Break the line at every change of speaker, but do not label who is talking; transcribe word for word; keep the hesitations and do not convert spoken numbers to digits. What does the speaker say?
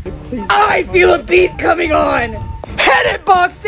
Please. I feel a beat coming on! Hit it, Boxten!